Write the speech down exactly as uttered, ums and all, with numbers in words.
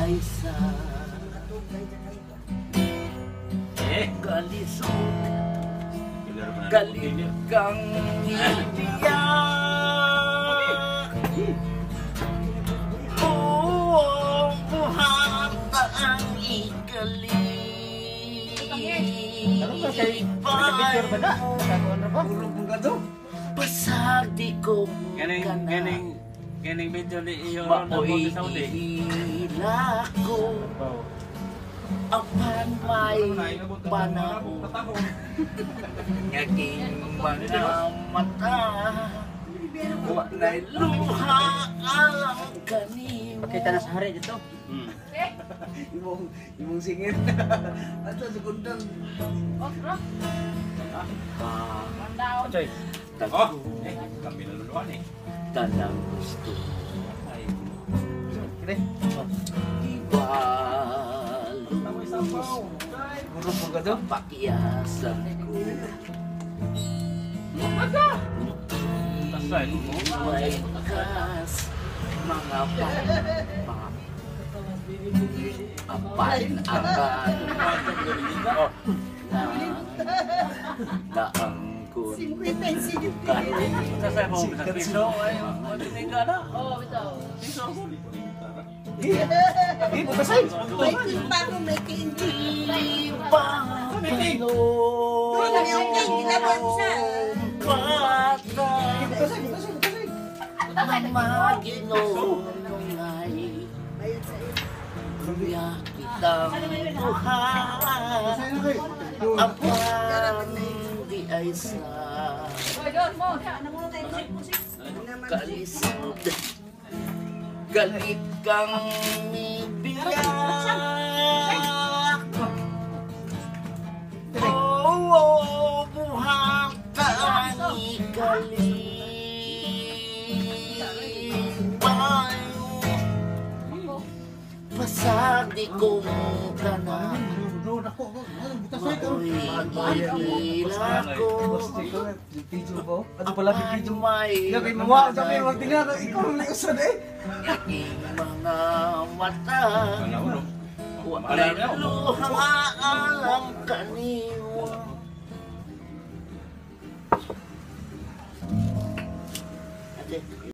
ay sa kalisod, galit kang iiyak. Oo, buhata ang ikalipay. Pasag di ko Ganing, ganing, ganing video ni iyo mao'y ihila ko. Apan may panahon aking mga mata, wala'y luha alang kanimo. Pakita na sa hari dito. Hmm. Imong imong singit. Ato sa kundang. Ah, Choy. Oh, eh, kami na luluan eh. Tanang gusto Kire. ibalus Guru mo ka do? pakyasan ko. Tasay mo. May kas mga papa apan akan na naangkon Tasay mo sa piso ay matinga na. Oh, bitaw. Piso. Di mo kasay. May timba ko, may candy. di ba pano Ano yung candy? Laban siya. bata Kasay, kasay, kasay. na maginulungay Bayad sa iyo. kuya kitang buhay Kasay na kay. apan di ay sa Hoy, Dor mo. Namuno tayo musik, musik. Naman, kalisod galit kang ibiyak. Oo, buhata ang ikalipay. Pasag di ko ka na Doon ako. Kasay ka. mao'y ihila ko. Basta ko na video ko. Ano pala Apan video? may Ya kay mawa sa kay magtingnan ikaw na usad eh. aking mga mata, Wala ulo. wala'y luha alang kanimo. Ate.